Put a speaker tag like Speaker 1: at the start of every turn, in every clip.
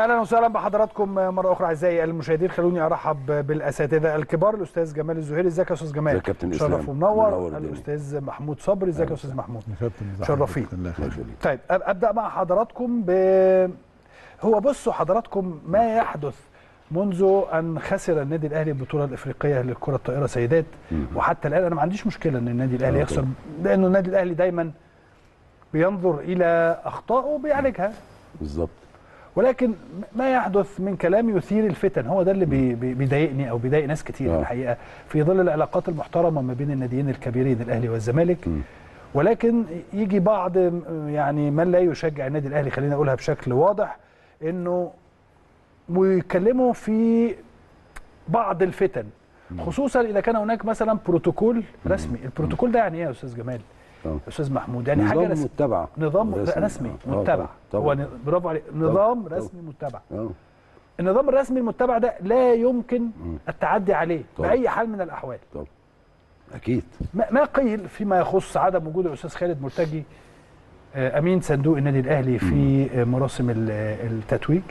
Speaker 1: اهلا وسهلا بحضراتكم مره اخرى اعزائي المشاهدين. خلوني ارحب بالاساتذه الكبار، الاستاذ جمال الزهيري. ازيك يا استاذ جمال؟
Speaker 2: ازيك يا كابتن اسلام؟
Speaker 1: شرف ومنور. الاستاذ محمود صبري. ازيك يا استاذ محمود؟ شرفين. طيب ابدا مع حضراتكم هو بصوا حضراتكم ما يحدث منذ ان خسر النادي الاهلي البطوله الافريقيه للكره الطائره سيدات، وحتى الان انا ما عنديش مشكله ان النادي الاهلي يخسر، لانه النادي الاهلي دايما بينظر الى اخطائه وبيعالجها
Speaker 2: بالظبط.
Speaker 1: ولكن ما يحدث من كلام يثير الفتن هو ده اللي بيضايقني او بيضايق ناس كتير الحقيقه، في ظل العلاقات المحترمه ما بين الناديين الكبيرين الاهلي والزمالك. ولكن يجي بعض يعني من لا يشجع النادي الاهلي، خلينا اقولها بشكل واضح، انه ويتكلموا في بعض الفتن، خصوصا اذا كان هناك مثلا بروتوكول رسمي. البروتوكول ده يعني ايه يا استاذ جمال؟ استاذ محمود، يعني حاجه
Speaker 2: نظام متبع،
Speaker 1: نظام رسمي متبع. هو برافو عليك، نظام رسمي متبع. النظام الرسمي المتبع ده لا يمكن التعدي عليه باي حال من الاحوال.
Speaker 2: طبعا اكيد.
Speaker 1: ما قيل فيما يخص عدم وجود الاستاذ خالد مرتجي امين صندوق النادي الاهلي في مراسم التتويج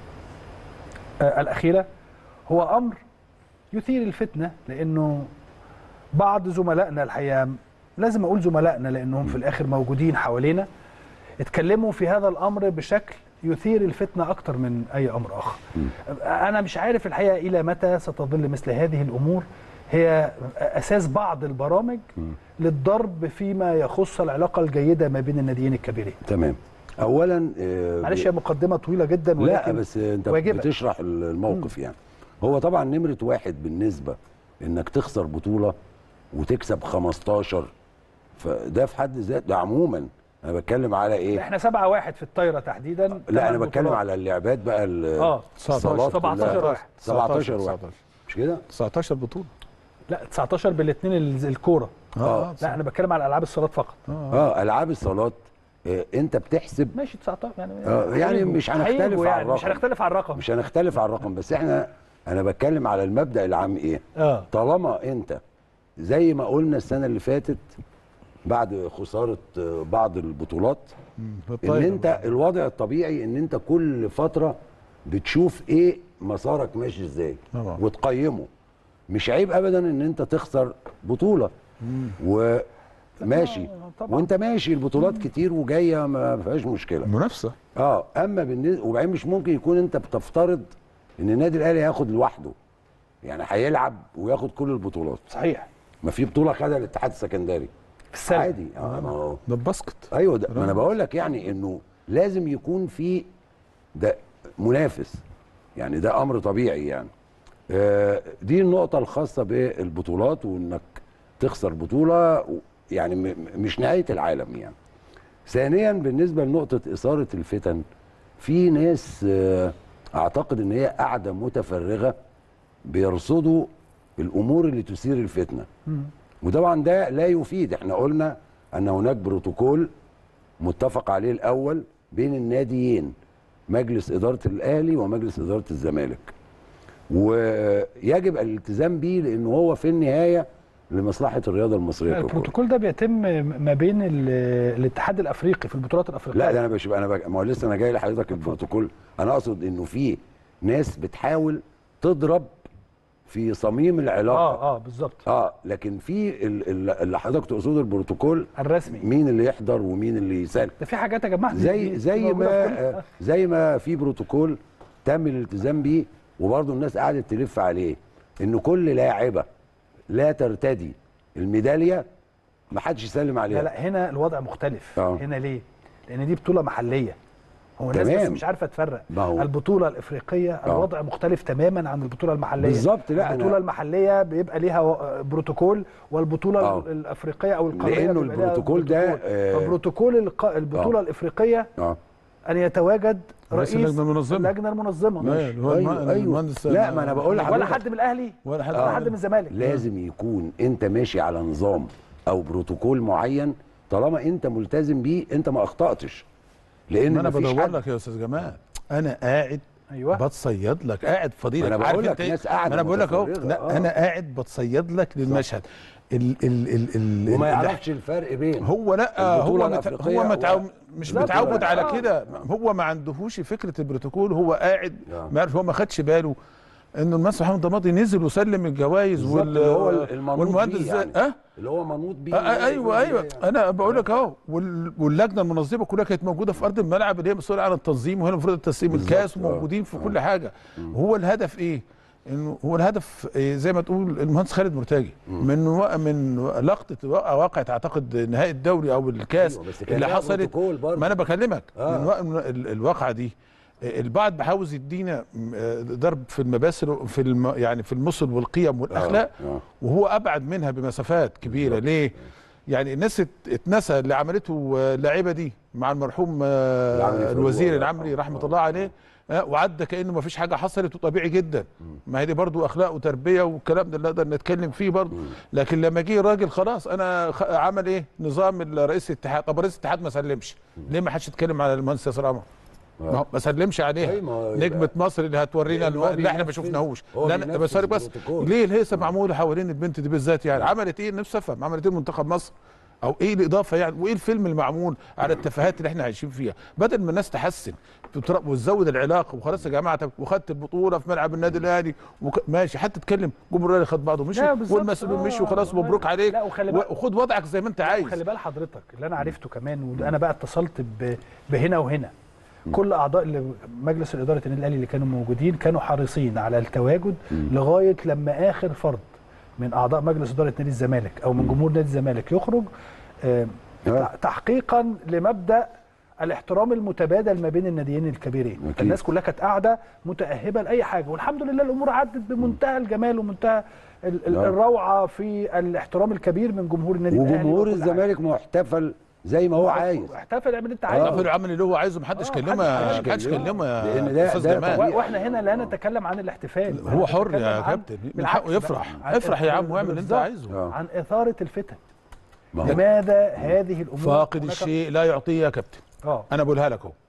Speaker 1: الاخيره هو امر يثير الفتنه، لانه بعض زملائنا الحقيقه، لازم اقول زملائنا لانهم في الاخر موجودين حوالينا، اتكلموا في هذا الامر بشكل يثير الفتنه اكتر من اي امر اخر. انا مش عارف الحقيقه الى متى ستظل مثل هذه الامور هي اساس بعض البرامج للضرب فيما يخص العلاقه الجيده ما بين الناديين الكبيرين.
Speaker 2: تمام. اولا
Speaker 1: معلش هي مقدمه طويله جدا، ولكن
Speaker 2: لا بس انت بتشرح الموقف. يعني هو طبعا نمره واحد بالنسبه انك تخسر بطوله وتكسب 15، فده في حد ذاته، ده عموما انا بتكلم على ايه؟
Speaker 1: احنا 7-1 في الطايره تحديدا.
Speaker 2: لا انا بتكلم على اللعبات بقى.
Speaker 1: 17 واحد
Speaker 2: 17 واحد مش كده؟
Speaker 3: 19 بطوله.
Speaker 1: لا 19 بالاثنين الكوره. لا انا بتكلم على العاب الصالات فقط.
Speaker 2: العاب الصالات. انت بتحسب
Speaker 1: ماشي 19 يعني.
Speaker 2: يعني مش هنختلف على الرقم.
Speaker 1: مش هنختلف على الرقم.
Speaker 2: مش هنختلف على الرقم، بس انا بتكلم على المبدأ العام ايه؟ طالما انت زي ما قلنا السنه اللي فاتت بعد خساره بعض البطولات، ان انت الوضع الطبيعي ان انت كل فتره بتشوف ايه مسارك ماشي ازاي وتقيمه. مش عيب ابدا ان انت تخسر بطوله وماشي وانت ماشي، البطولات كتير وجايه ما فيهاش مشكله،
Speaker 3: منافسه.
Speaker 2: اما بالنسبه وبعدين مش ممكن يكون انت بتفترض ان النادي الاهلي هياخد لوحده، يعني هيلعب وياخد كل البطولات.
Speaker 1: صحيح.
Speaker 2: ما في بطوله خدها الاتحاد السكندري
Speaker 1: في السنة
Speaker 2: عادي.
Speaker 3: ده الباسكت.
Speaker 2: ايوه ده ما انا بقول لك، يعني انه لازم يكون في ده منافس، يعني ده امر طبيعي. يعني دي النقطه الخاصه بالبطولات، وانك تخسر بطوله يعني مش نهايه العالم يعني. ثانيا بالنسبه لنقطه اثاره الفتن، في ناس اعتقد ان هي قاعده متفرغه بيرصدوا الامور اللي تثير الفتنه، وطبعا ده لا يفيد. احنا قلنا ان هناك بروتوكول متفق عليه الاول بين الناديين، مجلس اداره الاهلي ومجلس اداره الزمالك، ويجب الالتزام به لانه هو في النهايه لمصلحه الرياضه المصريه.
Speaker 1: البروتوكول ده بيتم ما بين الاتحاد الافريقي في البطولات الافريقيه.
Speaker 2: لا ده ما هو لسه انا جاي لحضرتك البروتوكول. انا اقصد انه في ناس بتحاول تضرب في صميم العلاقه.
Speaker 1: بالظبط.
Speaker 2: لكن في اللي حضرتك تقصده البروتوكول
Speaker 1: الرسمي،
Speaker 2: مين اللي يحضر ومين اللي يسال.
Speaker 1: ده في حاجات يا جماعه
Speaker 2: زي ما في بروتوكول تم الالتزام بيه، وبرضه الناس قعدت تلف عليه، ان كل لاعبه لا ترتدي الميداليه ما حدش يسلم عليها.
Speaker 1: لا هنا الوضع مختلف. هنا ليه؟ لان دي بطوله محليه. هو الناس بس مش عارفه تفرق. البطوله الافريقيه الوضع مختلف تماما عن البطوله المحليه.
Speaker 2: بالظبط. لا
Speaker 1: البطوله المحليه بيبقى ليها بروتوكول، والبطوله الافريقيه او القاريه
Speaker 2: لانه البروتوكول ده
Speaker 1: فبروتوكول البطوله الافريقيه ان يتواجد رئيس اللجنه المنظمه.
Speaker 2: ايوه. لا ما انا بقول لحضرتك
Speaker 1: ولا حد من الاهلي ولا حد من الزمالك.
Speaker 2: لازم يكون انت ماشي على نظام او بروتوكول معين، طالما انت ملتزم بيه انت ما اخطاتش. لان
Speaker 3: انا بدور لك يا استاذ جمال، انا قاعد
Speaker 1: ايوه
Speaker 3: بتصيد لك، قاعد فضيلك.
Speaker 2: انا بقول لك ناس قاعده،
Speaker 3: انا بقول لك اهو، انا قاعد بتصيد لك للمشهد.
Speaker 2: وما يعرفش الفرق بين
Speaker 3: هو لا هو مش متعود على كده. هو ما عندهوش فكره البروتوكول، هو قاعد ما يعرف، هو ما خدش باله انه المهندس محمد ضماطي نزل وسلم الجوائز
Speaker 2: اللي هو
Speaker 3: والمهندس
Speaker 2: يعني. اللي هو منوط بيه.
Speaker 3: ايوه يعني. انا بقول لك اهو، واللجنه المنظمه كلها كانت موجوده في ارض الملعب اللي هي مسؤوله عن التنظيم، وهنا المفروض تسليم الكاس، وموجودين في كل حاجه. وهو الهدف ايه؟ انه هو الهدف زي ما تقول المهندس خالد مرتجي من لقطه واقعه اعتقد نهائي الدوري او الكاس اللي حصلت. ما انا بكلمك من الواقعه دي. البعض بيحاول يدينا ضرب في المباسل يعني في المثل والقيم والاخلاق، وهو ابعد منها بمسافات كبيره. ليه؟ يعني الناس اتنسى اللي عملته اللاعيبه دي مع المرحوم الوزير العمري رحمه الله عليه، وعدى كانه ما فيش حاجه حصلت، وطبيعي جدا. ما هي دي برضو اخلاق وتربيه والكلام ده اللي نقدر نتكلم فيه برضو. لكن لما جه راجل خلاص انا عمل ايه؟ نظام رئيس الاتحاد. طب رئيس الاتحاد ما سلمش، ليه ما حدش يتكلم على المهندس ياسر قمر؟ ما سلمش عليها نجمه مصر اللي هتورينا اللي احنا ما شفناهوش. لا بس ليه الهيصه معموله حوالين البنت دي بالذات؟ يعني عملت ايه؟ نفسي افهم عملت ايه منتخب مصر؟ او ايه الاضافه يعني؟ وايه الفيلم المعمول على التفاهات اللي احنا عايشين فيها؟ بدل ما الناس تحسن وتزود العلاقه وخلاص يا جماعه، وخدت البطوله في ملعب النادي الاهلي ماشي، حتى تتكلم جمهور الاهلي خد بعضه مشي، والمسؤولين مشوا وخلاص، مبروك عليك، وخد وضعك زي ما انت عايز.
Speaker 1: وخلي بال حضرتك اللي انا عرفته كمان، وانا بقى اتصلت بهنا وهنا، كل اعضاء مجلس الاداره النادي الاهلي اللي كانوا موجودين كانوا حريصين على التواجد لغايه لما اخر فرد من اعضاء مجلس اداره نادي الزمالك او من جمهور نادي الزمالك يخرج، تحقيقا لمبدا الاحترام المتبادل ما بين الناديين الكبيرين. الناس كلها كانت قاعده متاهبه لاي حاجه، والحمد لله الامور عدت بمنتهى الجمال ومنتهى الروعه في الاحترام الكبير من جمهور النادي الاهلي.
Speaker 2: وجمهور الزمالك محتفل زي ما هو عايز،
Speaker 1: احتفل اعمل انت عايزه،
Speaker 3: احتفل عمل اللي هو عايزه، محدش كلمه
Speaker 2: لان ده
Speaker 1: واحنا هنا لا نتكلم عن الاحتفال،
Speaker 3: هو حر يا كابتن، من حقه يفرح. افرح يا عم واعمل اللي انت عايزه.
Speaker 1: عن اثاره الفتن. لماذا هذه الامور؟
Speaker 3: فاقد الشيء لا يعطيه يا كابتن. انا بقولها لك اهو،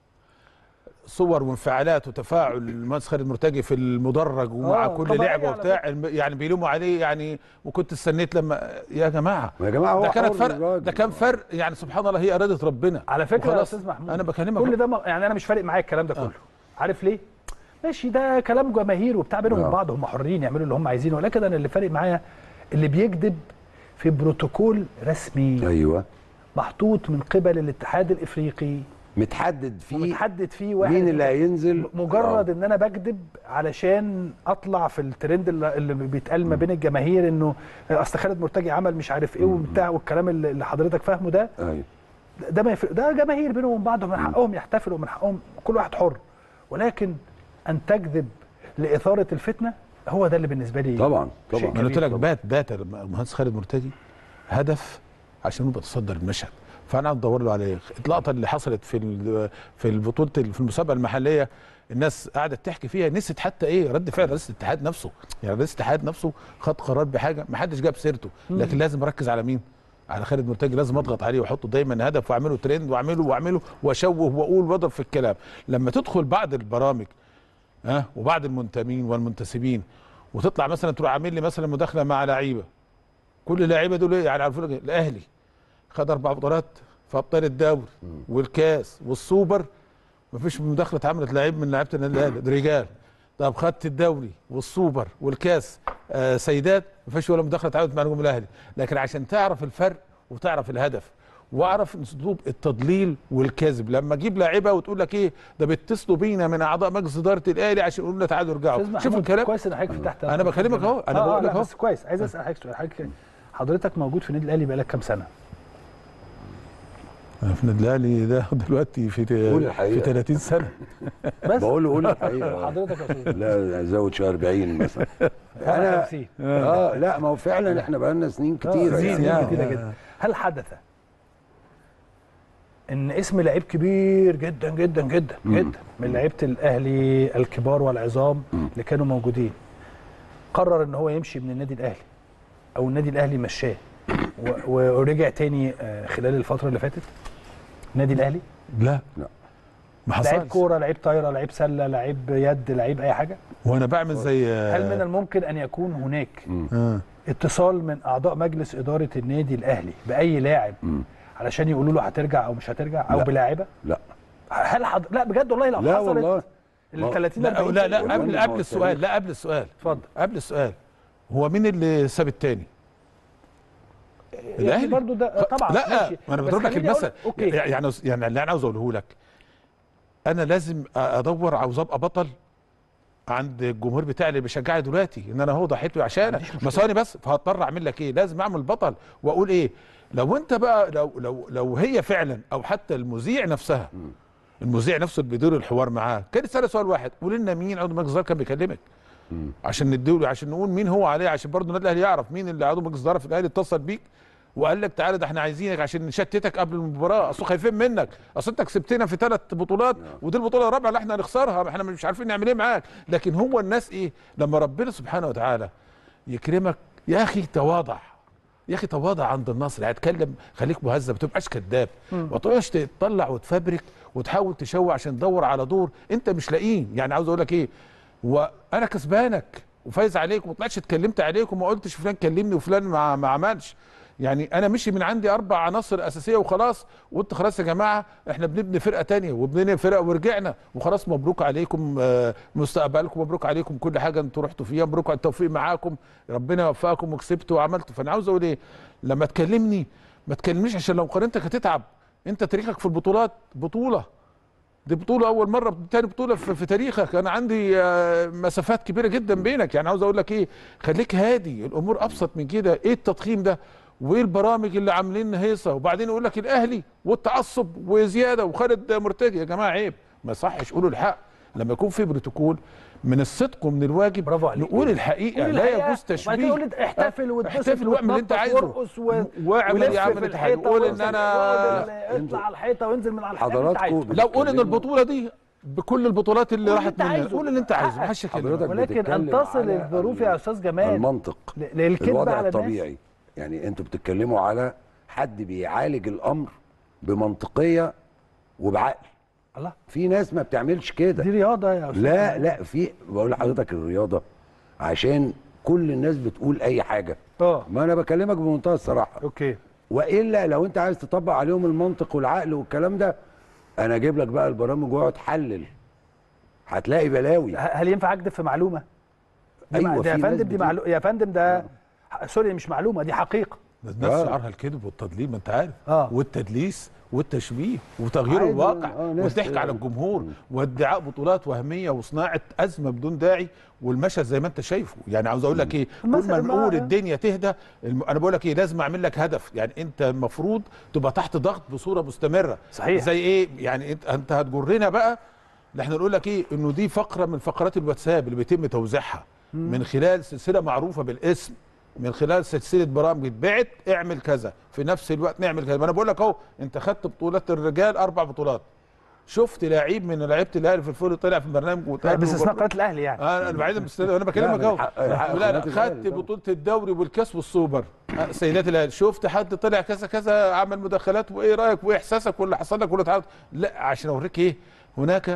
Speaker 3: صور وانفعالات وتفاعل المهندس خالد مرتجي في المدرج ومع كل لعبه وبتاع، يعني بيلوموا عليه يعني. وكنت استنيت لما يا جماعه
Speaker 2: ده
Speaker 3: كانت فرق، ده كان فرق يعني. سبحان الله، هي اراده ربنا.
Speaker 1: على فكره يا استاذ محمود،
Speaker 3: انا بكلمك
Speaker 1: كل ده يعني انا مش فارق معايا الكلام ده كله. عارف ليه؟ ماشي، ده كلام جماهير وبتاع بينهم وبين بعض، هم حرين يعملوا اللي هم عايزينه، ولكن انا اللي فارق معايا اللي بيكذب في بروتوكول رسمي.
Speaker 2: ايوه،
Speaker 1: محطوط من قبل الاتحاد الافريقي،
Speaker 2: متحدد فيه
Speaker 1: واحد
Speaker 2: مين اللي هينزل.
Speaker 1: مجرد ان انا بكذب علشان اطلع في الترند اللي بيتقال ما بين الجماهير، انه اصل خالد مرتجي عمل مش عارف ايه وبتاع، والكلام اللي حضرتك فاهمه ده.
Speaker 2: ايوه،
Speaker 1: ده ما يفرق، ده جماهير بينهم وبين بعض، من حقهم يحتفلوا ومن حقهم، كل واحد حر. ولكن ان تكذب لاثاره الفتنه، هو ده اللي بالنسبه لي
Speaker 2: طبعا.
Speaker 3: انا قلت لك بات المهندس خالد مرتجي هدف عشان يبقى تصدر المشهد، فانا ادور له عليه. اللقطه اللي حصلت في البطوله في المسابقه المحليه، الناس قعدت تحكي فيها، نسيت حتى ايه رد فعل رئيس الاتحاد نفسه. يعني رئيس الاتحاد نفسه خد قرار بحاجه ما حدش جاب سيرته، لكن لازم اركز على مين؟ على خالد مرتجي. لازم اضغط عليه واحطه دايما هدف، واعمله ترند، واعمله واشوه واقول واضرب في الكلام. لما تدخل بعض البرامج وبعض المنتمين والمنتسبين، وتطلع مثلا تروح عامل لي مثلا مداخله مع لعيبه، كل اللعيبه دول يعني عارفين الاهلي خد 4 بطولات في ابطال الدوري والكاس والسوبر، مفيش مداخله اتعملت لعيب من لعيبه النادي الاهلي رجال. طب خدت الدوري والسوبر والكاس سيدات، مفيش ولا مداخله اتعملت مع نجوم الاهلي. لكن عشان تعرف الفرق وتعرف الهدف واعرف اسلوب التضليل والكذب، لما اجيب لاعيبه وتقول لك ايه ده بيتصلوا بينا من اعضاء مجلس اداره الاهلي عشان يقولوا لنا تعالوا ارجعوا. شوف الكلام
Speaker 1: كويس ان حضرتك فتحت.
Speaker 3: انا بكلمك اهو، انا بقول لك اهو.
Speaker 1: بس كويس، عايز اسال حضرتك حضرتك موجود في النادي الاهلي بقالك كام سنه؟
Speaker 3: انا في النادي الاهلي ده دلوقتي في 30 سنه.
Speaker 2: بس قول الحقيقه.
Speaker 1: حضرتك يا استاذ
Speaker 2: لا زود شويه 40 مثلا. انا لا، ما هو فعلا احنا بقى لنا سنين كتيره
Speaker 1: يعني كتيره جدا. هل حدث ان اسم لعيب كبير جدا جدا جدا جدا من لعيبه الاهلي الكبار والعظام اللي كانوا موجودين قرر ان هو يمشي من النادي الاهلي، او النادي الاهلي مشاه ورجع تاني خلال الفتره اللي فاتت النادي الاهلي؟
Speaker 3: لا ما حصلش.
Speaker 1: لعيب كوره، لعيب طايره، لعيب سله، لعيب يد، لعيب اي حاجه.
Speaker 3: وانا بعمل زي
Speaker 1: هل من الممكن ان يكون هناك اتصال من اعضاء مجلس اداره النادي الاهلي باي لاعب علشان يقولوا له هترجع او مش هترجع، او بلاعيبه؟
Speaker 2: لا.
Speaker 1: هل لا بجد والله لو
Speaker 2: لا
Speaker 1: حصلت
Speaker 2: والله
Speaker 1: ال 30
Speaker 3: لا
Speaker 1: 40
Speaker 3: لا, لا قبل السؤال، لا قبل السؤال،
Speaker 1: اتفضل.
Speaker 3: قبل السؤال، هو مين اللي ساب التاني؟
Speaker 1: يعني برضو ده طبعا
Speaker 3: لا
Speaker 1: ماشي.
Speaker 3: انا بضرب لك المثل.
Speaker 1: اوكي
Speaker 3: يعني اللي انا عاوز اقوله لك، انا لازم ادور، عاوز ابقى بطل عند الجمهور بتاعي اللي بيشجعني دلوقتي، ان انا هو ضحيت له عشانك. ما ثواني بس، فهضطر اعمل لك ايه؟ لازم اعمل بطل واقول ايه؟ لو انت بقى لو هي فعلا، او حتى المذيع نفسها، المذيع نفسه اللي بيدير الحوار معاه كان يسال سؤال واحد، قول لنا مين عضو مجلس الاداره كان بيكلمك، عشان نديله، عشان نقول مين هو عليه، عشان برضه النادي الاهلي يعرف مين اللي عضو مجلس الاداره في الاهلي اتصل بيك وقال لك تعالى ده احنا عايزينك عشان نشتتك قبل المباراه، اصل خايفين منك، اصل انت كسبتنا في 3 بطولات ودي البطوله الرابعه اللي احنا هنخسرها، احنا مش عارفين نعمل ايه معاك. لكن هو الناس ايه؟ لما ربنا سبحانه وتعالى يكرمك يا اخي تواضع، يا اخي تواضع عند النصر، هتكلم خليك مهذب، ما تبقاش كذاب، ما تقعدش تطلع وتفبرك وتحاول تشوه عشان تدور على دور انت مش لاقيه. يعني عاوز اقول لك ايه، وانا كسبانك وفايز عليك وما طلعتش اتكلمت عليك وما قلتش فلان كلمني وفلان ما عملش، يعني انا مشي من عندي 4 عناصر اساسيه وخلاص، وقلت خلاص يا جماعه احنا بنبني فرقه تانية وبنبني فرقه ورجعنا وخلاص، مبروك عليكم مستقبلكم، مبروك عليكم كل حاجه انتوا رحتوا فيها، مبروك على التوفيق معاكم، ربنا يوفقكم وكسبتوا وعملتوا. فانا عاوز اقول ايه، لما تكلمني ما تكلمنيش عشان لو قارنتك هتتعب، انت تاريخك في البطولات بطوله، دي بطوله اول مره، تاني بطوله في تاريخك، انا عندي مسافات كبيره جدا بينك. يعني عاوز اقول لك ايه، خليك هادي، الامور ابسط من كده. ايه التضخيم ده وايه البرامج اللي عاملين هيصه، وبعدين يقول لك الاهلي والتعصب وزياده وخالد مرتجي؟ يا جماعه عيب، ما يصحش، قولوا الحق. لما يكون في بروتوكول من الصدق ومن الواجب نقول الحقيقه، لا يجوز تشبيه.
Speaker 1: احتفل واتبسط،
Speaker 3: احتفل واعمل اللي انت عايزه، واعمل يا عم اللي انت عايزه، قول ان انا
Speaker 1: اطلع على الحيطه وانزل من على
Speaker 2: حضراتكم.
Speaker 3: لو قول ان البطوله دي بكل البطولات اللي راحت منها، قول اللي انت عايزه، ما حدش
Speaker 2: حضرتك
Speaker 1: ولكن ان تصل الظروف يا استاذ جمال
Speaker 2: المنطق
Speaker 1: للكذب
Speaker 2: الوضع
Speaker 1: على
Speaker 2: الطبيعي. يعني انتوا بتتكلموا على حد بيعالج الامر بمنطقيه وبعقل.
Speaker 1: الله،
Speaker 2: في ناس ما بتعملش كده،
Speaker 1: دي رياضه يا استاذ.
Speaker 2: لا في، بقول لحضرتك الرياضه عشان كل الناس بتقول اي حاجه. ما انا بكلمك بمنتهى الصراحه.
Speaker 1: اوكي.
Speaker 2: والا لو انت عايز تطبق عليهم المنطق والعقل والكلام ده، انا اجيب لك بقى البرامج واقعد حلل، هتلاقي بلاوي.
Speaker 1: هل ينفع اكذب في معلومه؟
Speaker 2: ايوه
Speaker 1: ده يا فندم، دي معلومه يا فندم، ده سوري مش معلومه، دي حقيقه.
Speaker 3: الناس شعارها الكذب والتضليل، ما انت عارف، والتدليس والتشبيه وتغيير الواقع والضحك على الجمهور وادعاء بطولات وهميه وصناعه ازمه بدون داعي، والمشهد زي ما انت شايفه. يعني عاوز اقول لك ايه، كل ما نقول الدنيا تهدى، انا بقول لك ايه، لازم اعمل لك هدف. يعني انت المفروض تبقى تحت ضغط بصوره مستمره.
Speaker 1: صحيح.
Speaker 3: زي ايه يعني، انت هتجرنا بقى، احنا نقول لك ايه، انه دي فقره من فقرات الواتساب اللي بيتم توزيعها من خلال سلسله معروفه بالاسم، من خلال سلسله برامج اتبعت، اعمل كذا في نفس الوقت نعمل كذا. انا بقول لك اهو، انت خدت بطولات الرجال 4 بطولات، شفت لعيب من لعيبه الاهلي في الفول طلع في البرنامج
Speaker 1: باستثناء قناه الاهلي يعني.
Speaker 3: انا بعيدا انا بكلمك اهو. لا خدت بطوله الدوري والكاس والسوبر سيدات الاهلي، شفت حد طلع كذا كذا عمل مداخلات، وايه رايك وايه احساسك واللي حصل لك واللي اتعرض. لا عشان اوريك ايه، هناك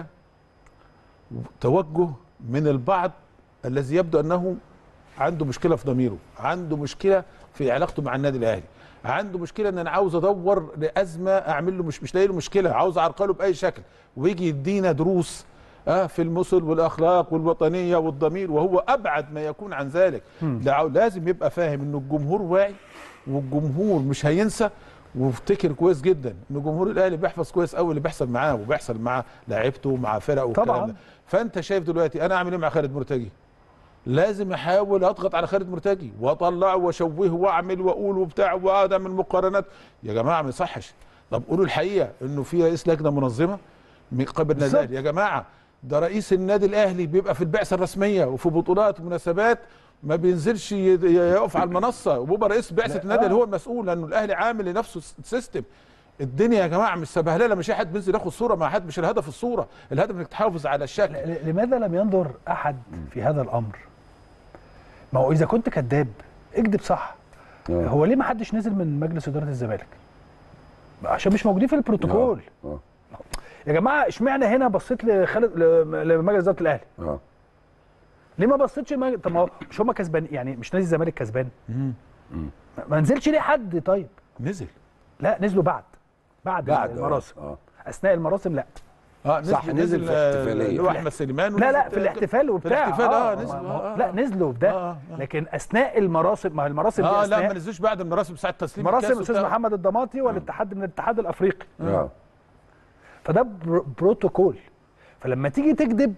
Speaker 3: توجه من البعض الذي يبدو انه عنده مشكله في ضميره، عنده مشكله في علاقته مع النادي الاهلي، عنده مشكله ان انا عاوز ادور لازمه اعمل له، مش لاقي له مشكله، عاوز اعرقله باي شكل، ويجي يدينا دروس في المثل والاخلاق والوطنيه والضمير، وهو ابعد ما يكون عن ذلك. لازم يبقى فاهم انه الجمهور واعي، والجمهور مش هينسى، وافتكر كويس جدا ان جمهور الاهلي بيحفظ كويس قوي اللي بيحصل معاه وبيحصل مع لاعيبته ومع فرقه والكلام ده. فانت شايف دلوقتي انا اعمل ايه مع خالد مرتجي؟ لازم احاول اضغط على خالد مرتجي واطلعه واشوهه واعمل واقول وبتاع واعمل مقارنات. يا جماعه ما يصحش. طب قولوا الحقيقه انه في رئيس لجنه منظمه من قبل النادي الاهلي. يا جماعه ده رئيس النادي الاهلي بيبقى في البعثه الرسميه وفي بطولات ومناسبات ما بينزلش يقف على المنصه، وبيبقى رئيس بعثه النادي اللي هو المسؤول، لانه الاهلي عامل لنفسه سيستم. الدنيا يا جماعه مش سبهلله، مش اي حد بينزل ياخد صوره مع حد، مش الهدف الصوره، الهدف انك تحافظ على الشكل.
Speaker 1: لماذا لم ينظر احد في هذا الامر؟ ما هو اذا كنت كذاب اكذب صح. هو ليه ما حدش نزل من مجلس اداره الزمالك؟ عشان مش موجودين في البروتوكول. يا جماعه اشمعنى هنا بصيت لمجلس اداره الاهلي؟ ليه ما بصيتش طب ما هو مش هم كسبان يعني، مش نادي الزمالك كسبان؟ ما نزلش ليه حد؟ طيب
Speaker 3: نزل.
Speaker 1: لا نزلوا بعد المراسم. اثناء المراسم لا.
Speaker 2: صح، نزل في احتفاليه
Speaker 3: اللي هو احمد سليمان.
Speaker 1: لا في الاحتفال وبتاع.
Speaker 3: في الاحتفال نزلوا.
Speaker 1: لا نزلوا في ده. لكن اثناء المراسم، ما هي المراسم دي
Speaker 3: لا ما نزلوش بعد المراسم ساعه تسليم
Speaker 1: مراسم الاستاذ محمد الضماطي والاتحاد من الاتحاد الافريقي. فده بروتوكول. فلما تيجي تكذب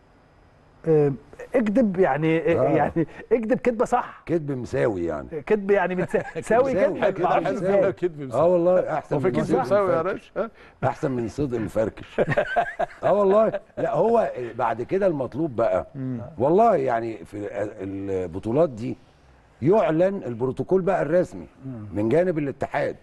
Speaker 1: اكذب يعني يعني اكذب كذبه صح،
Speaker 2: كذب مساوي يعني،
Speaker 1: كذب يعني مساوي
Speaker 3: كذب.
Speaker 2: والله احسن
Speaker 3: من كذب مساوي يا ريش،
Speaker 2: احسن من صدق مفركش. والله. لا هو بعد كده المطلوب بقى والله يعني في البطولات دي يعلن البروتوكول بقى الرسمي من جانب الاتحاد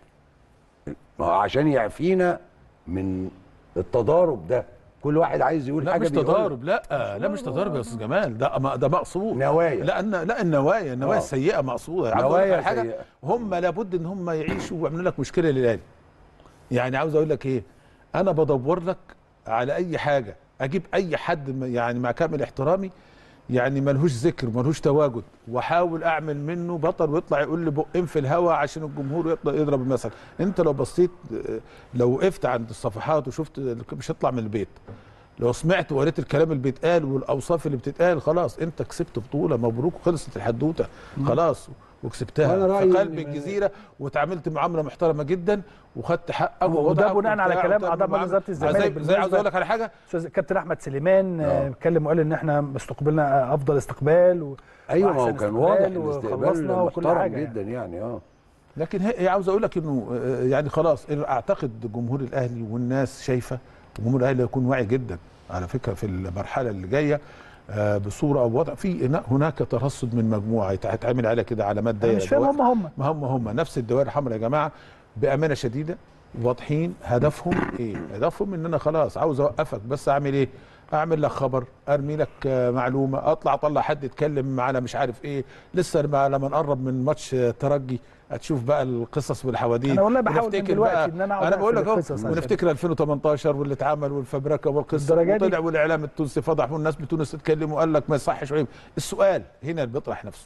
Speaker 2: عشان يعفينا من التضارب ده. كل واحد عايز يقول حاجه.
Speaker 3: مش تضارب. لا مش تضارب يا استاذ جمال، ده مقصود.
Speaker 2: نوايا.
Speaker 3: لا النوايا السيئه مقصوده.
Speaker 2: نوايا سيئه.
Speaker 3: هم لابد ان هم يعيشوا ويعملوا لك مشكله للاهلي. يعني عاوز اقول لك ايه، انا بدور لك على اي حاجه، اجيب اي حد يعني مع كامل احترامي يعني ملهوش ذكر ملهوش تواجد، واحاول اعمل منه بطل ويطلع يقول لي بقين في الهوا عشان الجمهور يضرب المثل. انت لو بصيت، لو وقفت عند الصفحات وشفت مش هتطلع من البيت، لو سمعت وقريت الكلام اللي بيتقال والاوصاف اللي بتتقال، خلاص انت كسبت بطوله، مبروك، خلصت الحدوته خلاص وكسبتها في قلب الجزيره، وتعاملت معامله محترمه جدا وخدت حقك.
Speaker 1: وده بناء على كلام اعضاء مجلس اداره الزمالك.
Speaker 3: زي عاوز اقول لك على حاجه،
Speaker 1: استاذ كابتن احمد سليمان اتكلم وقال ان احنا استقبلنا افضل استقبال
Speaker 2: ايوه، ما هو كان واضح الاستقبال محترم جدا يعني.
Speaker 3: لكن هي عاوز اقول لك انه يعني خلاص اعتقد جمهور الاهلي والناس شايفه، وجمهور الاهلي هيكون واعي جدا على فكره في المرحله اللي جايه بصوره او وضع. في هناك ترصد من مجموعه هيتعمل عليها كده علامات دايره.
Speaker 1: مش فاهم
Speaker 3: هم نفس الدوائر الحمراء يا جماعه، بامانه شديده واضحين هدفهم ايه. هدفهم ان انا خلاص عاوز اوقفك، بس اعمل ايه؟ اعمل لك خبر، ارمي لك معلومه، اطلع حد يتكلم معانا مش عارف ايه. لسه لما نقرب من ماتش ترجي هتشوف بقى القصص والحواديت.
Speaker 1: انا والله بحاول من دلوقتي ان
Speaker 3: انا بقول لك ونفتكر 2018 واللي اتعمل والفبركه والقصه، وطلع والاعلام التونسي فضح والناس بتونس اتكلموا وقال لك ما يصحش. السؤال هنا اللي بيطرح نفسه،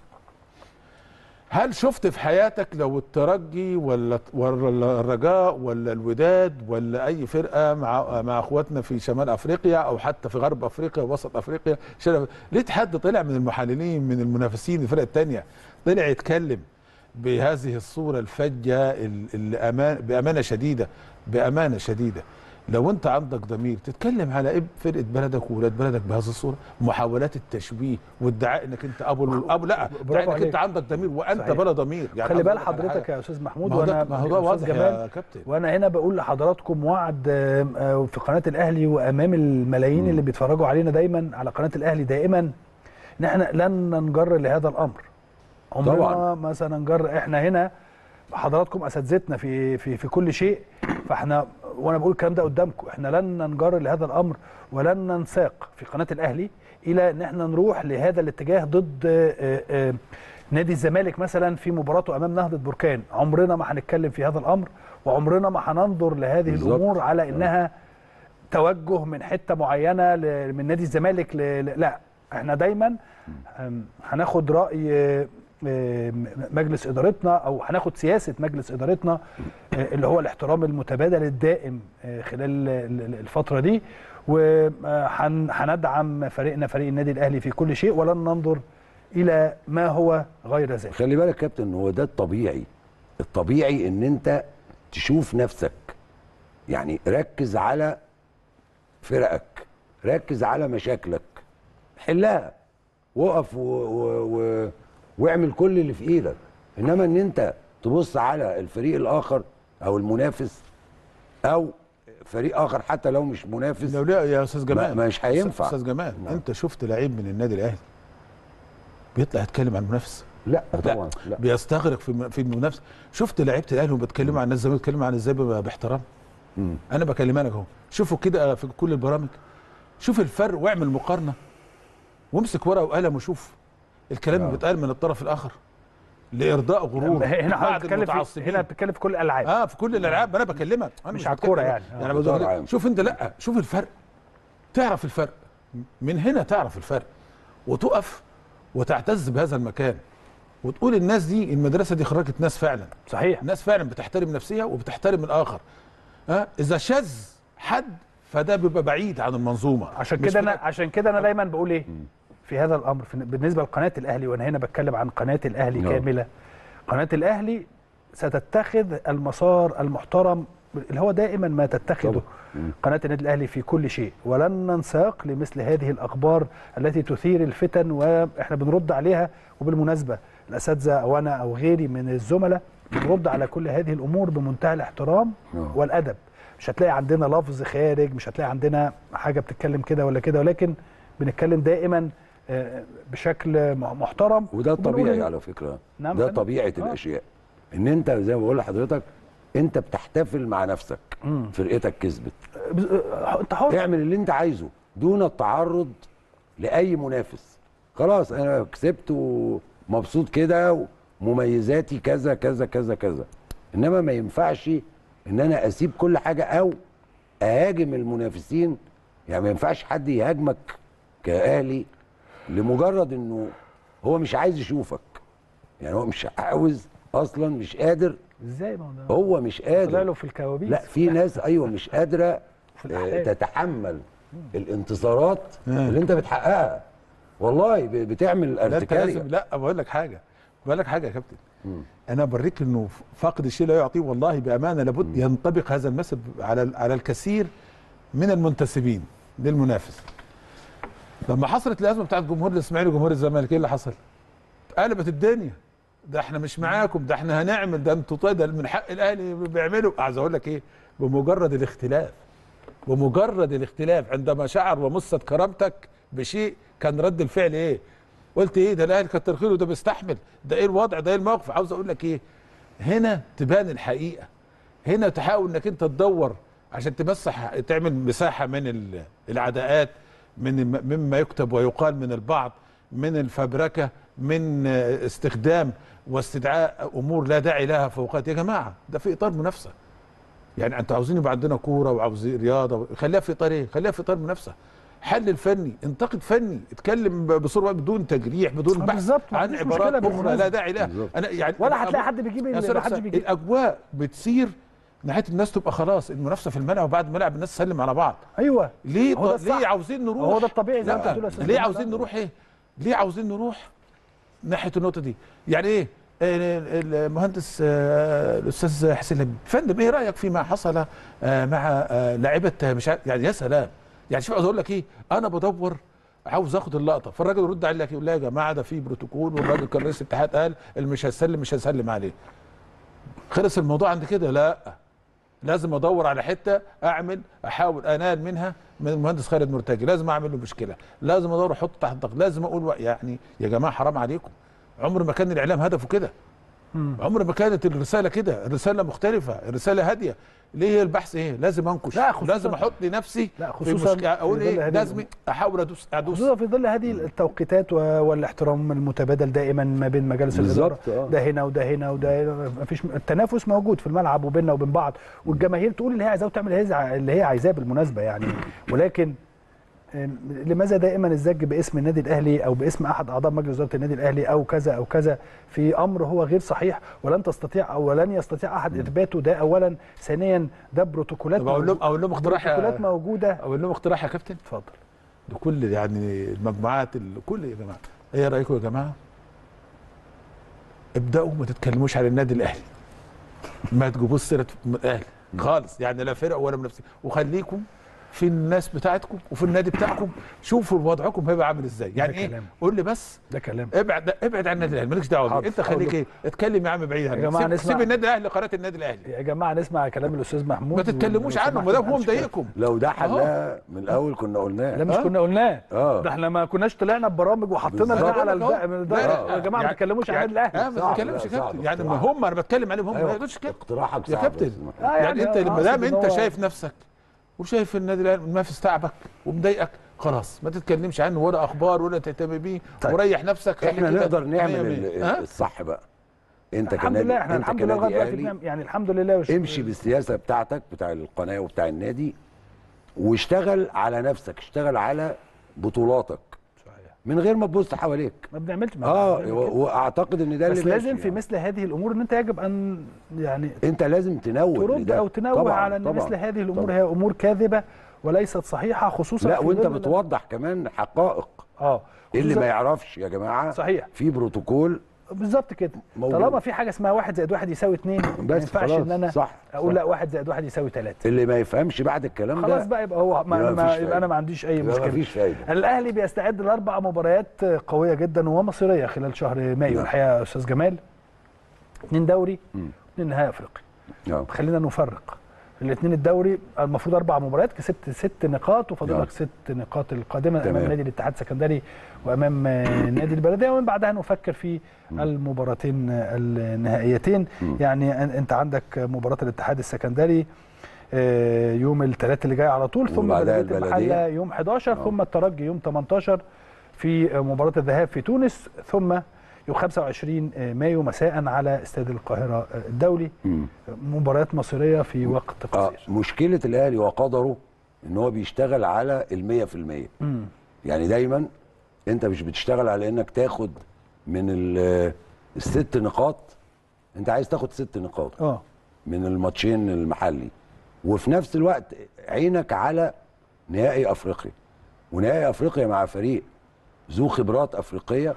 Speaker 3: هل شفت في حياتك لو الترجي ولا الرجاء ولا الوداد ولا اي فرقه مع اخواتنا في شمال افريقيا او حتى في غرب افريقيا ووسط افريقيا، ليه حد طلع من المحللين من المنافسين الفرق الثانيه طلع يتكلم بهذه الصوره الفجه اللي بامانه شديده؟ لو انت عندك ضمير تتكلم على فرقه بلدك وولاد بلدك بهذه الصوره، محاولات التشويه وادعاء انك انت ابو لا، انك انت عندك ضمير وانت بلا ضمير.
Speaker 1: يعني خلي بال حضرتك يا استاذ محمود،
Speaker 3: ما هو واضح يا كابتن،
Speaker 1: وانا هنا بقول لحضراتكم وعد في قناه الاهلي وامام الملايين اللي بيتفرجوا علينا دايما على قناه الاهلي دائما، ان احنا لن ننجر لهذا الامر. عمرنا ما سننجر. احنا هنا حضراتكم اساتذتنا في كل شيء، فاحنا وانا بقول الكلام ده قدامكم، احنا لن ننجر لهذا الامر ولن ننساق في قناه الاهلي الى ان احنا نروح لهذا الاتجاه ضد نادي الزمالك مثلا في مباراته امام نهضه بركان. عمرنا ما هنتكلم في هذا الامر، وعمرنا ما هننظر لهذه الامور على انها توجه من حته معينه من نادي الزمالك لا، احنا دايما هناخد راي مجلس ادارتنا او هناخد سياسه مجلس ادارتنا اللي هو الاحترام المتبادل الدائم خلال الفتره دي، وهندعم فريق النادي الاهلي في كل شيء ولن ننظر الى ما هو غير ذلك.
Speaker 2: خلي بالك يا كابتن، هو ده الطبيعي ان انت تشوف نفسك، يعني ركز على فرقك، ركز على مشاكلك، حلها، وقف واعمل كل اللي في ايدك. انما ان انت تبص على الفريق الاخر او المنافس او فريق اخر حتى لو مش منافس،
Speaker 3: لو لا يا استاذ جمال
Speaker 2: مش هينفع.
Speaker 3: استاذ جمال انت شفت لعيب من النادي الاهلي بيطلع يتكلم عن المنافس؟
Speaker 2: لا طبعا لا.
Speaker 3: بيستغرق في المنافسه. شفت لعيبه الاهلي وبيتكلموا عن الناس زي ما بيتكلموا عن ازاي باحترام. انا بكلمك اهو، شوفوا كده في كل البرامج، شوف الفرق واعمل مقارنه، وامسك ورقه وقلم وشوف الكلام اللي بيتقال من الطرف الاخر. لارضاء غرور
Speaker 1: هنا
Speaker 3: بعض
Speaker 1: بتتكلم
Speaker 3: المتعصبين.
Speaker 1: هنا بتتكلم في كل الالعاب.
Speaker 3: في كل الالعاب. انا بكلمك، انا
Speaker 1: مش على الكوره يعني.
Speaker 3: يعني بقول شوف انت، لا شوف الفرق، تعرف الفرق من هنا، تعرف الفرق وتقف وتعتز بهذا المكان وتقول الناس دي، المدرسه دي خرجت ناس فعلا
Speaker 1: صحيح،
Speaker 3: ناس فعلا بتحترم نفسها وبتحترم الاخر. اذا شذ حد فده بيبقى بعيد عن المنظومه.
Speaker 1: عشان كده انا دايما بقول ايه في هذا الامر بالنسبه لقناه الاهلي، وانا هنا بتكلم عن قناه الاهلي كامله. قناه الاهلي ستتخذ المسار المحترم اللي هو دائما ما تتخذه قناه النادي الاهلي في كل شيء، ولن ننساق لمثل هذه الاخبار التي تثير الفتن واحنا بنرد عليها. وبالمناسبه الاساتذه او انا او غيري من الزملاء بنرد على كل هذه الامور بمنتهى الاحترام والادب. مش هتلاقي عندنا لفظ خارج، مش هتلاقي عندنا حاجه بتتكلم كده ولا كده، ولكن بنتكلم دائما بشكل محترم.
Speaker 2: وده الطبيعي على فكره. نعم، ده طبيعه الاشياء، ان انت زي ما بقول لحضرتك انت بتحتفل مع نفسك. فرقتك كسبت،
Speaker 1: انت حر،
Speaker 2: اعمل اللي انت عايزه دون التعرض لاي منافس. خلاص انا كسبت ومبسوط كده ومميزاتي كذا كذا كذا كذا. انما ما ينفعش ان انا اسيب كل حاجه او اهاجم المنافسين. يعني ما ينفعش حد يهاجمك كاهلي لمجرد انه هو مش عايز يشوفك. يعني هو مش عاوز اصلا، مش قادر.
Speaker 1: ازاي
Speaker 2: هو مش قادر،
Speaker 1: طلع له في الكوابيس.
Speaker 2: لا، في ناس ايوه مش قادره تتحمل الانتصارات اللي انت بتحققها. والله بتعمل ارتكاريه.
Speaker 3: لا بقول لك حاجه يا كابتن. انا بريك انه فاقد الشيء لا يعطيه. والله بامانه لابد ينطبق هذا المثل على الكثير من المنتسبين للمنافس. لما حصلت الازمه بتاعت جمهور الاسماعيلي وجمهور الزمالك، ايه اللي حصل؟ قلبت الدنيا. ده احنا مش معاكم، ده احنا هنعمل، ده انتوا ده من حق الاهلي بيعملوا. عايز اقول لك ايه؟ بمجرد الاختلاف عندما شعر ومست كرامتك بشيء، كان رد الفعل ايه؟ قلت ايه؟ ده الاهلي كتر خيره، ده بيستحمل، ده ايه الوضع، ده ايه الموقف. عاوز اقول لك ايه؟ هنا تبان الحقيقه. هنا تحاول انك انت تدور عشان تمسح، تعمل مساحه من العداءات، مما يكتب ويقال من البعض، من الفبركه، من استخدام واستدعاء امور لا داعي لها فوقات. يا جماعه ده في اطار منافسه. يعني انتوا عاوزين يبقى عندنا كوره وعاوزين رياضه، خليها في اطار ايه؟ خليها في اطار منافسه. حلل فني، انتقد فني، اتكلم بصوره بدون تجريح، بدون بحث عن عبارات اخرى لا داعي لها. انا يعني
Speaker 1: ولا هتلاقي حد بيجيب اللي حد بيجيب.
Speaker 3: الاجواء بتصير ناحيه الناس تبقى خلاص المنافسه في الملعب، وبعد الملعب الناس تسلم على بعض.
Speaker 1: ايوه،
Speaker 3: ليه عاوزين نروح؟
Speaker 1: هو ده الطبيعي زي ما انت بتقول.
Speaker 3: ليه عاوزين نروح ايه؟ ليه عاوزين نروح ناحيه النقطه دي؟ يعني ايه؟ المهندس الاستاذ حسين لبيب، فندم ايه رايك فيما حصل مع لاعيبه مش يعني يا سلام. يعني شوف عاوز اقول لك ايه؟ انا بدور عاوز اخد اللقطه، فالراجل يرد عليك يقول لا يا جماعه ده في بروتوكول، والراجل كان رئيس الاتحاد قال اللي مش هيسلم عليه. خلص الموضوع عند كده؟ لا، لازم ادور على حته احاول انال منها من المهندس خالد مرتجي، لازم اعمل له مشكله، لازم ادور احطه تحت ضغط، لازم اقول يعني يا جماعه حرام عليكم. عمر ما كان الاعلام هدفه كده. عمر ما كانت الرساله كده، الرساله مختلفه، الرساله هاديه. ليه البحث ايه؟ لازم انكش، لازم احط لنفسي في مشكله، اقول ايه؟ لازم احاول ادوس
Speaker 1: خصوصا في ظل هذه التوقيتات والاحترام المتبادل دائما ما بين مجالس الاداره. ده هنا وده هنا وده هنا، مفيش التنافس موجود في الملعب وبيننا وبين بعض، والجماهير تقول اللي هي عايزاه وتعمل اللي هي عايزاه بالمناسبه يعني. ولكن لماذا دائما الزج باسم النادي الاهلي او باسم احد اعضاء مجلس اداره النادي الاهلي او كذا او كذا في امر هو غير صحيح، ولن تستطيع او لن يستطيع احد اثباته. ده اولا. ثانيا ده بروتوكولات
Speaker 3: اقول لهم اقتراح،
Speaker 1: بروتوكولات موجوده.
Speaker 3: اقول لهم اقتراح يا كابتن،
Speaker 1: اتفضل.
Speaker 3: لكل يعني المجموعات الكل، يا جماعه ايه رايكم يا جماعه؟ ابداوا ما تتكلموش على النادي الاهلي، ما تجيبوش سيره الاهلي خالص، يعني لا فرق ولا منافسين، وخليكم في الناس بتاعتكم وفي النادي بتاعكم، شوفوا وضعكم هيبقى عامل ازاي. يعني ايه؟ قول لي بس،
Speaker 1: ده كلام.
Speaker 3: ابعد عن النادي الاهلي، مالكش دعوه بيه، انت خليك ايه؟ اتكلم يا عم بعيد عنه، سيب النادي الاهلي لقناه النادي الاهلي.
Speaker 1: يا جماعه نسمع كلام الاستاذ محمود،
Speaker 3: ما تتكلموش عنه ما دام هو مضايقكم.
Speaker 2: لو ده حلها من الاول كنا قلناه.
Speaker 1: لا مش كنا قلناه، ده احنا ما كناش طلعنا ببرامج وحطينا ده على يا جماعه ما تتكلموش عن النادي الاهلي.
Speaker 3: ما تتكلمش يا كابتن، يعني ما هم انا بتكلم عليهم، هم ما يقدرش كده.
Speaker 2: اقتراحك
Speaker 3: يا كابتن يعني انت ما دام انت شايف نفسك وشايف النادي الاهلي المنافس تعبك ومضايقك، خلاص ما تتكلمش عنه ولا اخبار ولا تهتم بيه. طيب. وريح نفسك.
Speaker 2: احنا نقدر نعمل الصح بقى، انت
Speaker 1: الحمد لله احنا الحمد لله لغايه دلوقتي
Speaker 2: أهلي
Speaker 1: يعني الحمد لله
Speaker 2: امشي بالسياسه بتاعتك بتاع القناه وبتاع النادي، واشتغل على نفسك، اشتغل على بطولاتك من غير ما تبص حواليك.
Speaker 1: ما بنعملش
Speaker 2: واعتقد ان ده اللي
Speaker 1: بس لازم في مثل هذه الامور ان انت يجب ان يعني
Speaker 2: انت لازم تنوه
Speaker 1: ترد او تنوه طبعًا على ان مثل هذه الامور هي امور كاذبه وليست صحيحه، خصوصا
Speaker 2: لا وانت بتوضح كمان حقائق. اللي ما يعرفش يا جماعه
Speaker 1: صحيح
Speaker 2: في بروتوكول
Speaker 1: بالظبط كده، طالما في حاجه اسمها 1 زائد 1 يساوي 2 ما ينفعش ان انا اقول لا 1 زائد 1 يساوي 3.
Speaker 2: اللي ما يفهمش بعد الكلام ده
Speaker 1: خلاص بقى يبقى هو يبقى انا ما عنديش اي مشكله.
Speaker 2: مفيش فايده.
Speaker 1: الاهلي بيستعد ل4 مباريات قويه جدا ومصيريه خلال شهر مايو الحقيقه يا استاذ جمال. 2 دوري 2 نهائي افريقيا. خلينا نفرق الاثنين. الدوري المفروض 4 مباريات، كسبت 6 نقاط وفاضل لك 6 نقاط القادمه امام نادي الاتحاد السكندري وامام نادي البلديه، ومن بعدها نفكر في المباراتين النهائيتين. يعني انت عندك مباراه الاتحاد السكندري يوم الثلاث اللي جاي على طول، ثم بلديه المحله يوم 11، ثم الترجي يوم 18 في مباراه الذهاب في تونس، ثم يوم 25 مايو مساء على استاد القاهرة الدولي. مباريات مصيرية في وقت قصير.
Speaker 2: مشكلة الأهلي وقدره إن هو بيشتغل على 100%. يعني دايما أنت مش بتشتغل على إنك تاخد من ال6 نقاط، أنت عايز تاخد 6 نقاط من الماتشين المحلي، وفي نفس الوقت عينك على نهائي أفريقيا، ونهائي أفريقيا مع فريق ذو خبرات أفريقية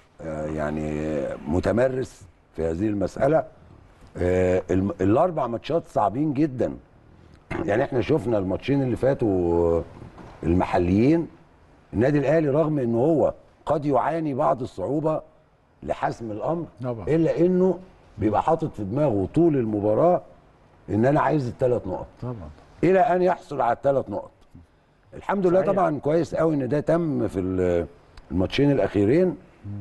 Speaker 2: يعني متمرس في هذه المسألة. ال4 ماتشات صعبين جدا. يعني احنا شفنا الماتشين اللي فاتوا المحليين، النادي الأهلي رغم انه هو قد يعاني بعض الصعوبة لحسم الأمر إلا انه بيبقى حاطط في دماغه طول المباراة ان انا عايز ال3 نقط طبعا إلى أن يحصل على ال3 نقط. الحمد لله طبعا كويس قوي ان ده تم في الماتشين الأخيرين.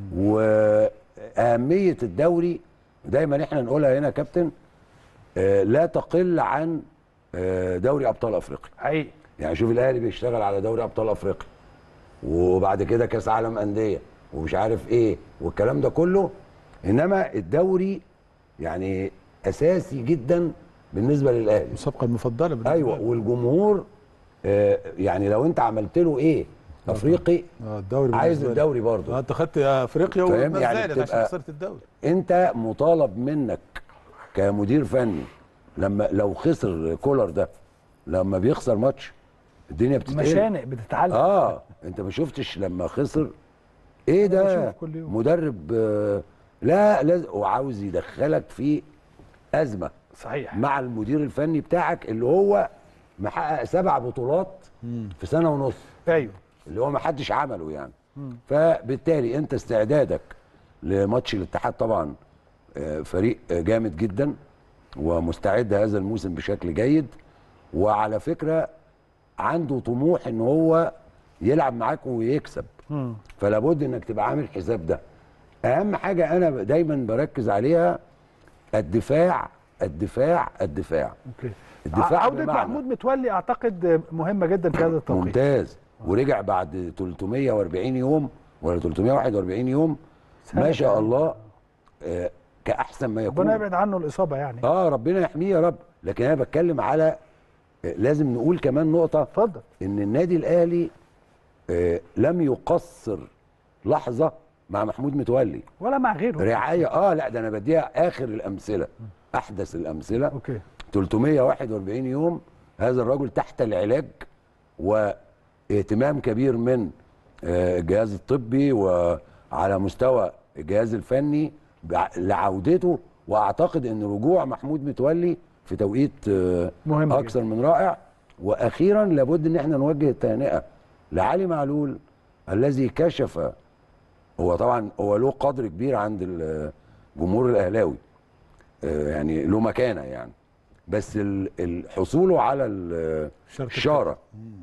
Speaker 2: وأهمية الدوري دايما احنا نقولها هنا يا كابتن، لا تقل عن دوري أبطال أفريقيا.
Speaker 1: حقيقي.
Speaker 2: يعني شوف الأهلي بيشتغل على دوري أبطال أفريقيا، وبعد كده كأس عالم أندية ومش عارف إيه والكلام ده كله، إنما الدوري يعني أساسي جدا بالنسبة للأهلي،
Speaker 3: المسابقة المفضلة بالنسبة
Speaker 2: أيوه. والجمهور يعني لو أنت عملت له إيه افريقي
Speaker 3: الدوري
Speaker 2: عايز الدوري برضه.
Speaker 3: انت خدت افريقيا
Speaker 2: وما
Speaker 3: يعني عشان خسرت الدوري.
Speaker 2: انت مطالب منك كمدير فني لو خسر كولر ده، لما بيخسر ماتش الدنيا بتتقلب،
Speaker 1: مشانق بتتعلم.
Speaker 2: انت ما شفتش لما خسر ايه ده مدرب لا لازم وعاوز يدخلك في ازمه.
Speaker 1: صحيح.
Speaker 2: مع المدير الفني بتاعك اللي هو محقق 7 بطولات في سنه ونص.
Speaker 1: ايوه
Speaker 2: اللي هو ما حدش عمله يعني. فبالتالي انت استعدادك لماتش الاتحاد طبعا فريق جامد جدا ومستعد هذا الموسم بشكل جيد، وعلى فكره عنده طموح ان هو يلعب معاك ويكسب. فلا بد انك تبقى عامل حساب ده. اهم حاجه انا دايما بركز عليها الدفاع الدفاع الدفاع.
Speaker 1: اوكي. الدفاع عودة محمود متولي اعتقد مهمه جدا في هذا التوقيت.
Speaker 2: ممتاز. ورجع بعد 340 يوم ولا 341 يوم ما شاء الله كأحسن ما يكون.
Speaker 1: ربنا يبعد عنه الإصابة يعني.
Speaker 2: ربنا يحميه يا رب. لكن أنا بتكلم على لازم نقول كمان نقطة.
Speaker 1: اتفضل.
Speaker 2: إن النادي الأهلي لم يقصر لحظة مع محمود متولي
Speaker 1: ولا مع غيره.
Speaker 2: رعاية لا ده أنا بديها آخر الأمثلة، أحدث الأمثلة.
Speaker 1: أوكي.
Speaker 2: 341 يوم هذا الرجل تحت العلاج واهتمام كبير من الجهاز الطبي وعلى مستوى الجهاز الفني لعودته. واعتقد ان رجوع محمود متولي في توقيت
Speaker 1: مهم
Speaker 2: اكثر من رائع. واخيرا لابد ان احنا نوجه التهنئه لعلي معلول الذي كشف. هو طبعا هو له قدر كبير عند الجمهور الاهلاوي، يعني له مكانه يعني، بس حصوله على الشاره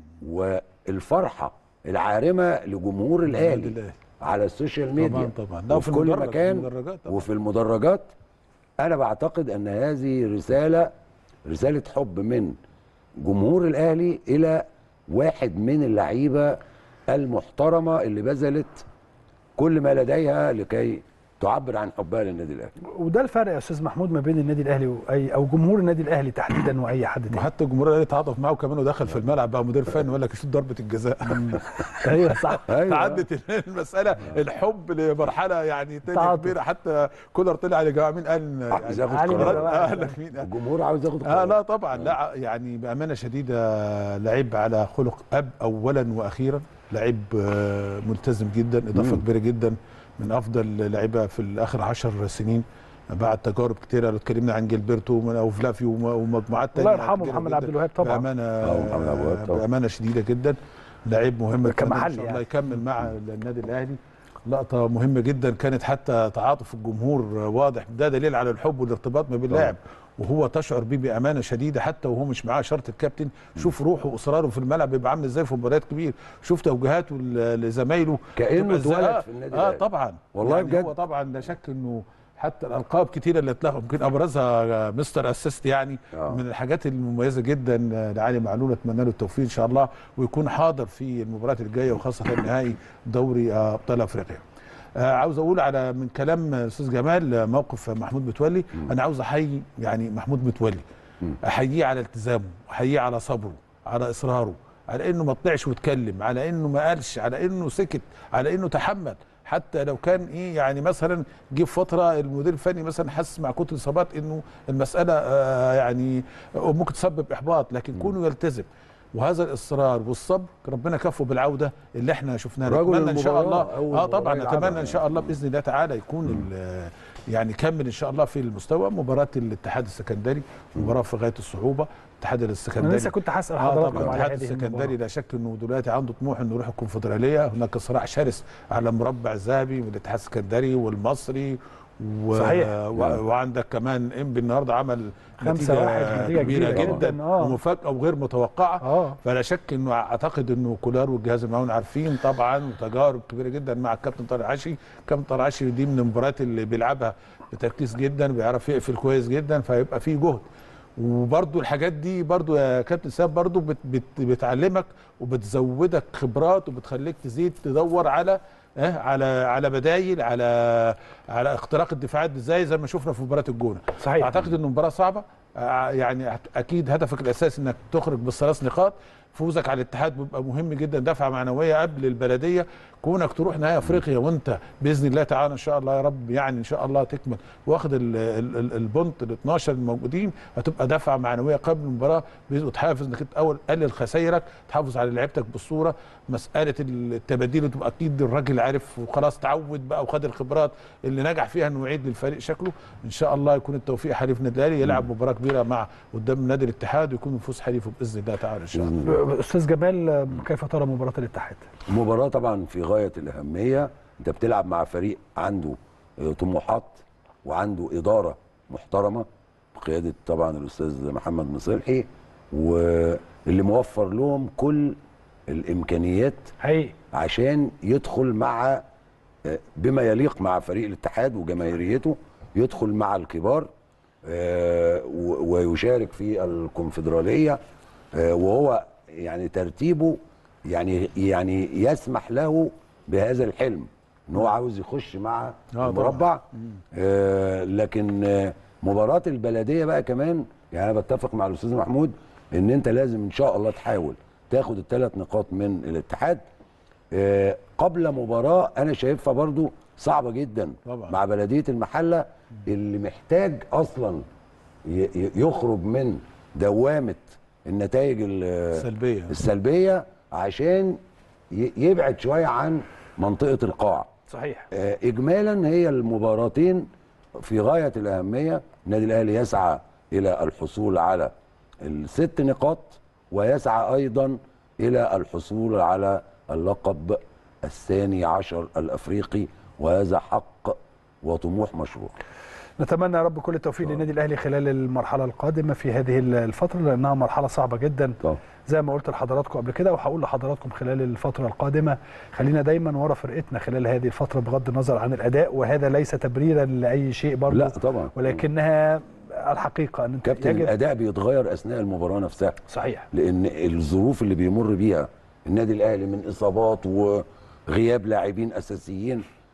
Speaker 2: والفرحه العارمه لجمهور الاهلي على السوشيال ميديا
Speaker 3: طبعا
Speaker 2: وفي كل مكان وفي المدرجات. انا بعتقد ان هذه رساله حب من جمهور الاهلي الى واحد من اللعيبه المحترمه اللي بذلت كل ما لديها لكي تعبر عن حبها للنادي الاهلي.
Speaker 1: وده الفرق يا استاذ محمود ما بين النادي الاهلي او جمهور النادي الاهلي تحديدا واي حد تاني.
Speaker 3: وحتى الجمهور الاهلي تعاطف معه كمان ودخل في الملعب بقى مدير فني وقال لك شوف ضربه الجزاء.
Speaker 1: ايوه صح.
Speaker 3: تعدت المساله الحب لمرحله يعني ثانيه كبيره. حتى كولر طلع يا جماعه مين قال
Speaker 2: عايز ياخد قرار؟ الجمهور عاوز ياخد قرار.
Speaker 3: لا طبعا لا يعني بامانه شديده لعيب على خلق اب اولا واخيرا، لعيب ملتزم جدا، اضافه كبيره جدا، من افضل لعيبه في الاخر 10 سنين بعد تجارب كتيره. لو اتكلمنا عن جilberto وفلافيو ومجموعات ثانيه
Speaker 1: الله يرحمه محمد عبد الوهاب طبعا
Speaker 3: بامانه شديده جدا، لعيب مهم
Speaker 1: كمحل
Speaker 3: ان شاء الله يكمل مع النادي الاهلي. لقطه مهمه جدا كانت، حتى تعاطف الجمهور واضح، ده دليل على الحب والارتباط ما بين اللاعب وهو تشعر بيه بامانه شديده حتى وهو مش معاه شرط الكابتن. شوف روحه واصراره في الملعب بيبقى عامل ازاي في مباريات كبير، شوف توجيهاته لزمايله
Speaker 2: كانه اتولد في النادي الاهلي.
Speaker 3: طبعا
Speaker 2: والله
Speaker 3: يعني
Speaker 2: بجد.
Speaker 3: هو طبعا لا شك انه حتى الالقاب كتيره اللي اتلغى يمكن ابرزها مستر اسيست يعني من الحاجات المميزه جدا لعلي معلول. اتمنى له التوفيق ان شاء الله ويكون حاضر في المباريات الجايه وخاصه نهائي دوري ابطال افريقيا. عاوز اقول على من كلام الاستاذ جمال موقف محمود متولي. انا عاوز احيي يعني محمود متولي، احييه على التزامه، احييه على صبره، على اصراره، على انه ما طلعش واتكلم، على انه ما قالش، على انه سكت، على انه تحمل. حتى لو كان يعني مثلا جه في فتره المدير الفني مثلا حس مع كتر الاصابات انه المساله يعني ممكن تسبب احباط، لكن كونه يلتزم وهذا الاصرار والصبر ربنا كفه بالعوده اللي احنا شفناها. نتمنى ان شاء الله طبعا نتمنى ان شاء الله باذن الله تعالى يكون يعني كمل ان شاء الله في المستوى. مباراه الاتحاد السكندري مباراه في غايه الصعوبه. الاتحاد السكندري
Speaker 1: انا لسه كنت هسال حضراتكم على
Speaker 3: الاتحاد السكندري لا شك انه دلوقتي عنده طموح انه يروح الكونفدراليه. هناك صراع شرس على مربع ذهبي من الاتحاد السكندري والمصري
Speaker 1: صحيح.
Speaker 3: وعندك كمان انبي النهارده عمل
Speaker 1: 5-1
Speaker 3: نتيجه كبيره جدا ومفاجاه وغير متوقعه. فلا شك انه اعتقد انه كولار والجهاز المعاون عارفين طبعا وتجارب كبيره جدا مع الكابتن طارق عشري. كابتن طارق عشري دي من المباريات اللي بيلعبها بتركيز جدا، بيعرف يقفل كويس جدا، فيبقى فيه جهد. وبرضو الحاجات دي برضو يا كابتن ساب برضو بتعلمك وبتزودك خبرات وبتخليك تزيد تدور على بدايل، على اختراق الدفاعات زي ما شفنا في مباراه الجونه.
Speaker 1: صحيح.
Speaker 3: اعتقد انه مباراه صعبه، يعني اكيد هدفك الاساسي انك تخرج بالثلاث نقاط. فوزك على الاتحاد بيبقى مهم جدا، دفعه معنويه قبل البلديه. كونك تروح نهائي افريقيا وانت باذن الله تعالى ان شاء الله يا رب يعني ان شاء الله تكمل واخد البونت ال 12 الموجودين، هتبقى دفعه معنويه قبل المباراه وتحافظ انك اول قلل خسائرك، تحافظ على لعيبتك بالصوره. مساله التباديل تبقى اكيد الراجل عارف وخلاص تعود بقى وخد الخبرات اللي نجح فيها انه يعيد للفريق شكله. ان شاء الله يكون التوفيق حليف النادي الاهلي، يلعب مباراه كبيره مع قدام نادي الاتحاد ويكون الفوز حليفه باذن الله تعالى ان شاء الله.
Speaker 1: استاذ جمال كيف ترى مباراه الاتحاد؟
Speaker 2: مباراه طبعا في غايه الاهميه. انت بتلعب مع فريق عنده طموحات وعنده اداره محترمه بقياده طبعا الاستاذ محمد مصلحي، واللي موفر لهم كل الامكانيات عشان يدخل مع بما يليق مع فريق الاتحاد وجماهيريته، يدخل مع الكبار ويشارك في الكونفدراليه، وهو يعني ترتيبه يعني يسمح له بهذا الحلم ان هو عاوز يخش مع المربع. لكن مباراه البلديه بقى كمان يعني انا بتفق مع الاستاذ محمود ان انت لازم ان شاء الله تحاول تاخد ال3 نقاط من الاتحاد قبل مباراه انا شايفها برضو صعبه جدا طبعا مع بلديه المحله اللي محتاج اصلا يخرج من دوامه النتائج السلبيه عشان يبعد شويه عن منطقه القاع.
Speaker 1: صحيح.
Speaker 2: اجمالا هي المباراتين في غايه الاهميه. النادي الاهلي يسعى الى الحصول على ال6 نقاط ويسعى ايضا الى الحصول على اللقب ال12 الافريقي، وهذا حق وطموح مشروع.
Speaker 1: نتمنى يا رب كل التوفيق للنادي الاهلي خلال المرحله القادمه في هذه الفتره، لانها مرحله صعبه جدا زي ما قلت لحضراتكم قبل كده، وهقول لحضراتكم خلال الفتره القادمه خلينا دايما ورا فرقتنا خلال هذه الفتره بغض النظر عن الاداء، وهذا ليس تبريرا لاي شيء برضه،
Speaker 2: لا طبعا،
Speaker 1: ولكنها الحقيقه ان
Speaker 2: كابتن الاداء بيتغير اثناء المباراه نفسها.
Speaker 1: صحيح.
Speaker 2: لان الظروف اللي بيمر بيها النادي الاهلي من اصابات وغياب لاعبين اساسيين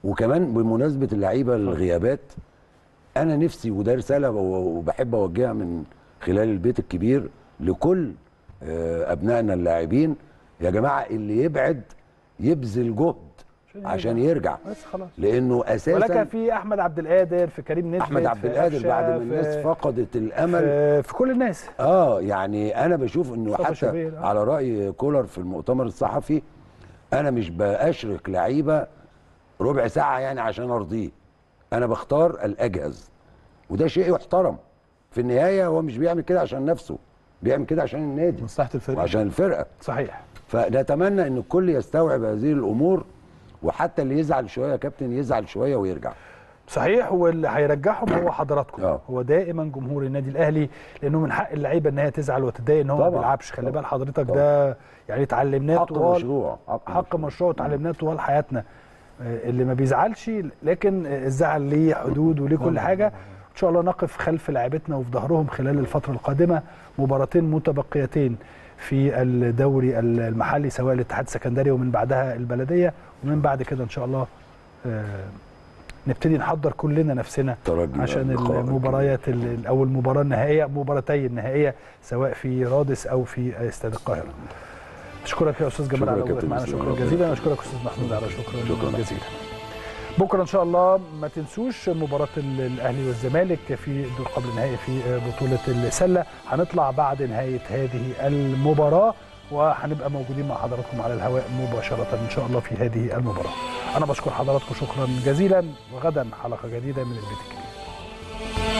Speaker 2: وكمان بمناسبه اللعيبه الغيابات، انا نفسي وده رساله وبحب اوجهها من خلال البيت الكبير لكل ابنائنا اللاعبين، يا جماعه اللي يبعد يبذل جهد عشان يرجع،
Speaker 1: بس خلاص.
Speaker 2: لانه اساسا
Speaker 1: ولكن في احمد عبد القادر، في كريم نجم،
Speaker 2: احمد عبد القادر بعد ما الناس فقدت الامل
Speaker 1: في كل الناس.
Speaker 2: يعني انا بشوف انه حتى على راي كولر في المؤتمر الصحفي، انا مش باشرك لعيبه ربع ساعه يعني عشان ارضيه، انا بختار الاجهز، وده شيء يحترم. في النهايه هو مش بيعمل كده عشان نفسه، بيعمل كده عشان النادي،
Speaker 3: مصلحه الفريق
Speaker 2: وعشان الفرقه.
Speaker 1: صحيح.
Speaker 2: فنتمنى ان الكل يستوعب هذه الامور، وحتى اللي يزعل شويه يا كابتن يزعل شويه ويرجع.
Speaker 1: صحيح. واللي هيرجعهم هو حضراتكم. هو دائما جمهور النادي الاهلي، لانه من حق اللعيبه ان هي تزعل وتتضايق ان هو ما بيلعبش. خلي بال حضرتك ده يعني اتعلمناه طوال حق مشروع اتعلمناه طوال حياتنا. اللي ما بيزعلش، لكن الزعل ليه حدود وليه كل حاجه. ان شاء الله نقف خلف لاعبتنا وفي ظهرهم خلال الفتره القادمه. مباراتين متبقيتين في الدوري المحلي، سواء الاتحاد السكندري ومن بعدها البلديه، ومن بعد كده ان شاء الله نبتدي نحضر كلنا نفسنا عشان المباريات او المباراه النهائيه، مباراتي النهائيه سواء في رادس او في استاد القاهره. اشكرك يا استاذ جمال على وجودك معنا، شكرا جزيلا. اشكرك استاذ محمود على شكرا جزيلا. بكره ان شاء الله ما تنسوش مباراه الاهلي والزمالك في الدور قبل النهائي في بطوله السله. هنطلع بعد نهايه هذه المباراه وهنبقى موجودين مع حضراتكم على الهواء مباشره ان شاء الله في هذه المباراه. انا بشكر حضراتكم شكرا جزيلا، وغدا حلقه جديده من البيت الكبير.